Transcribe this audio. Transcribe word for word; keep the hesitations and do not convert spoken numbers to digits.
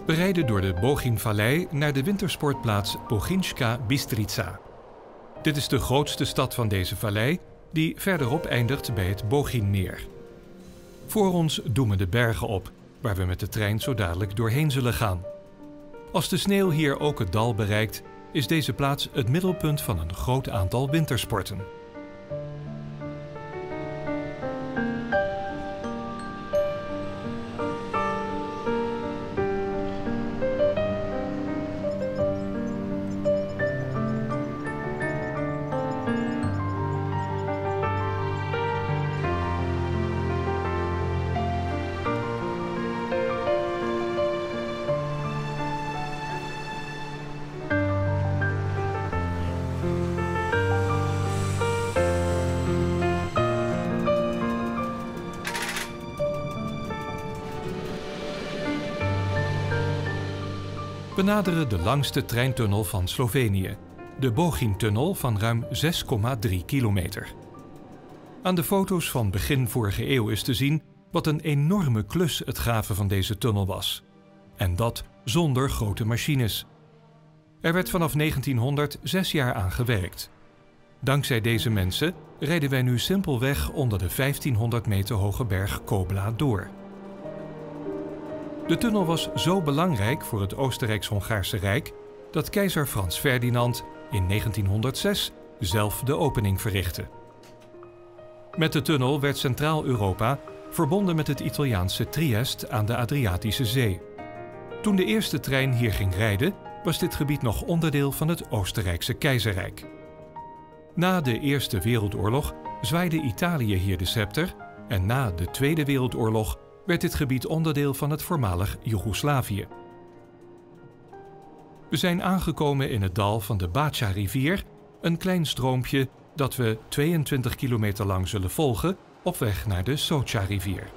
We rijden door de Bogin-vallei naar de wintersportplaats Boginska Bistrica. Dit is de grootste stad van deze vallei, die verderop eindigt bij het Boginmeer. Voor ons doemen de bergen op, waar we met de trein zo dadelijk doorheen zullen gaan. Als de sneeuw hier ook het dal bereikt, is deze plaats het middelpunt van een groot aantal wintersporten. We naderen de langste treintunnel van Slovenië, de Bogin-tunnel van ruim zes komma drie kilometer. Aan de foto's van begin vorige eeuw is te zien wat een enorme klus het graven van deze tunnel was. En dat zonder grote machines. Er werd vanaf negentienhonderd zes jaar aan gewerkt. Dankzij deze mensen rijden wij nu simpelweg onder de vijftienhonderd meter hoge berg Kobla door. De tunnel was zo belangrijk voor het Oostenrijks-Hongaarse Rijk dat keizer Frans Ferdinand in negentienhonderdzes zelf de opening verrichtte. Met de tunnel werd Centraal-Europa verbonden met het Italiaanse Triest aan de Adriatische Zee. Toen de eerste trein hier ging rijden, was dit gebied nog onderdeel van het Oostenrijkse keizerrijk. Na de Eerste Wereldoorlog zwaaide Italië hier de scepter en na de Tweede Wereldoorlog werd dit gebied onderdeel van het voormalig Joegoslavië. We zijn aangekomen in het dal van de Bača-rivier, een klein stroompje dat we tweeëntwintig kilometer lang zullen volgen op weg naar de Soča-rivier.